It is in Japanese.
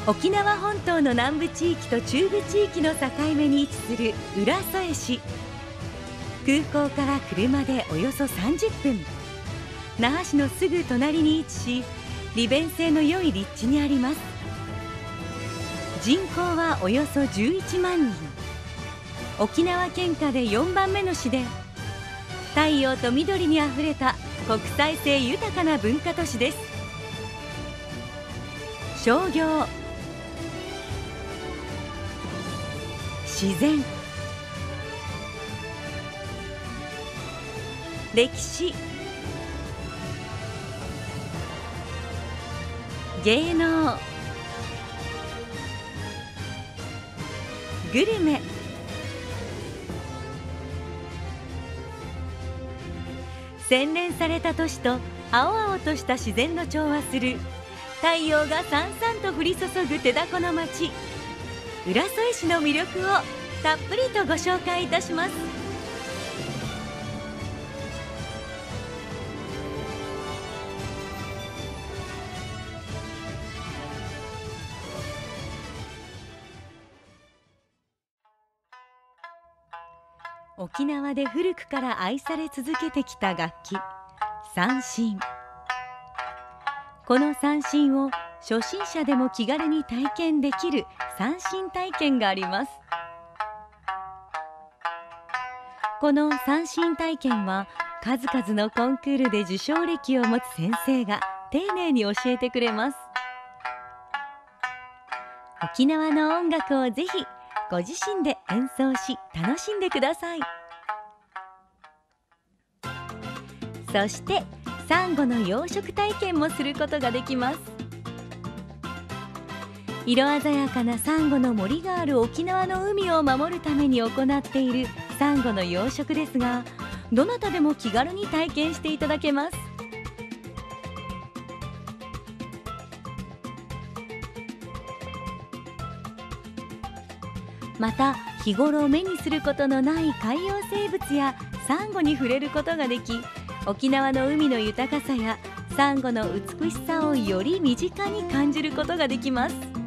沖縄本島の南部地域と中部地域の境目に位置する浦添市。空港から車でおよそ30分、那覇市のすぐ隣に位置し、利便性の良い立地にあります。人口はおよそ11万人。沖縄県下で4番目の市で、太陽と緑にあふれた国際性豊かな文化都市です。商業、自然、歴史、芸能、グルメ、洗練された都市と青々とした自然の調和する太陽がさんさんと降り注ぐ手だこの町、浦添市の魅力をたっぷりとご紹介いたします。沖縄で古くから愛され続けてきた楽器、三線。この三線を初心者でも気軽に体験できる三線体験があります。この三線体験は数々のコンクールで受賞歴を持つ先生が丁寧に教えてくれます。沖縄の音楽をぜひご自身で演奏し楽しんでください。そしてサンゴの養殖体験もすることができます。色鮮やかなサンゴの森がある沖縄の海を守るために行っているサンゴの養殖ですが、どなたでも気軽に体験していただけます。また日頃目にすることのない海洋生物やサンゴに触れることができ、沖縄の海の豊かさやサンゴの美しさをより身近に感じることができます。